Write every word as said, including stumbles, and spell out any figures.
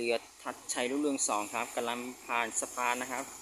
รือทัดชัยรุ่งเรืองสองครับกำลังผ่านสะพานนะครับ